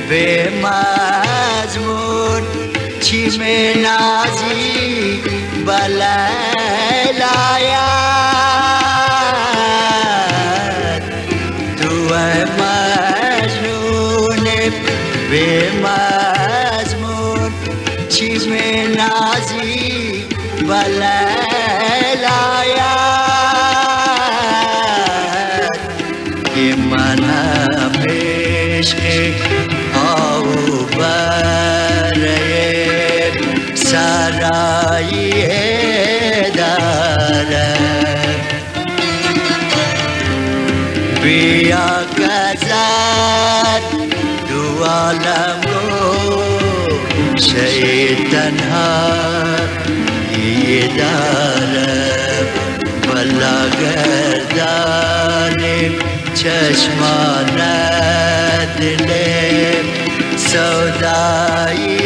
بمزمون چی می نازی بلایت تو مجنون بمزمون چی می نازی بلایت که من عشق آو برای سرایی دارم بیا گذر دو عالم گو شیطان ها دارم بلا گردانم چشمان دلم سودایی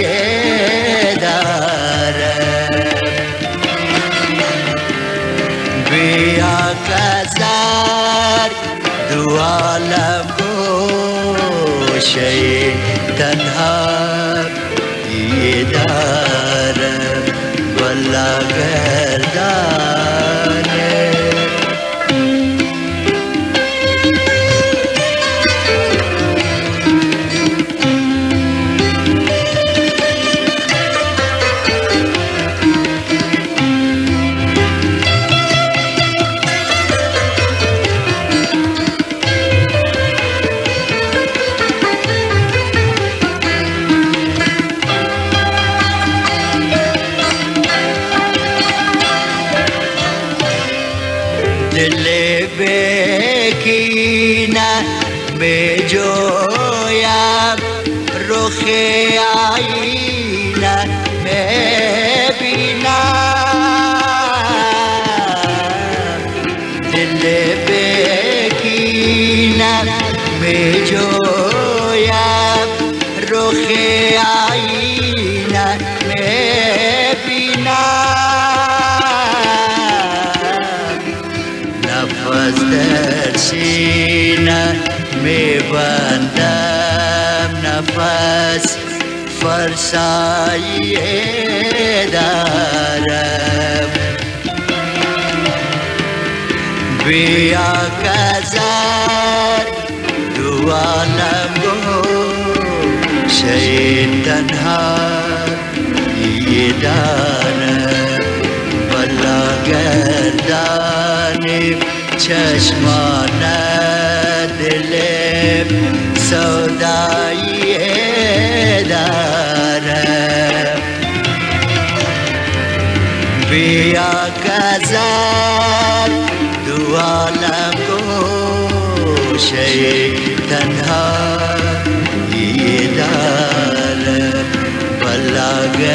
دارم بیا گذر دو عالم گوشه تنها دارم بلا گردانم दिल बेकीना में जोया रुखे आईना में बिना दिल बेकीना में जोया रुखे आईना में बिना नफस در سینه می بندم نفس فرسایی دارم بیا گذر دو عالم گوشه تنها دارم بلا گردانم چشمان دلم سودایی دارم بیا گذر دو عالم گوشه تنها دارم بلا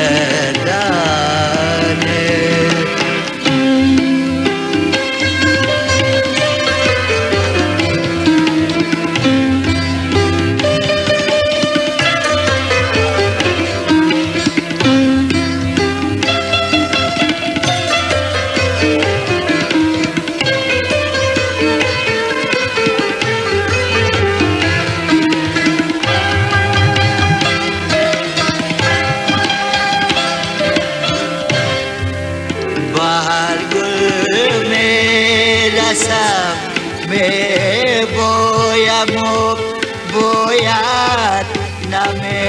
گردانم bahar gul merasam me boyamu boyat name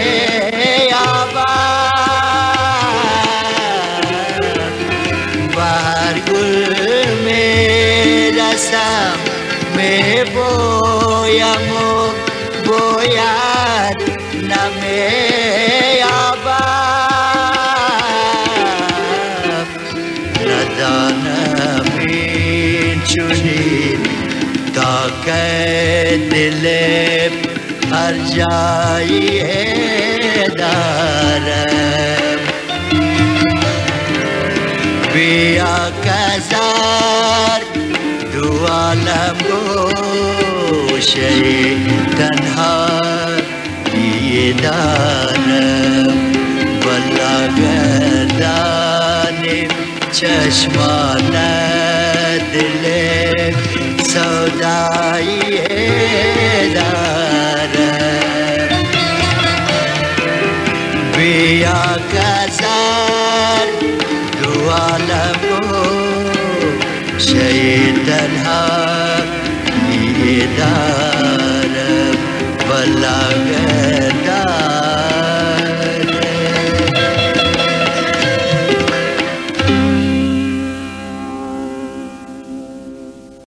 abad bahar gul merasam me boyamu boyat name abad ندانم این چنین تا که دلم هر جایی دارم بیا گذر دو عالم گوشه تنها دارم بلا گردانم چشمان دلم سودایی دارم Rabbiya kazar dua lambu syaitan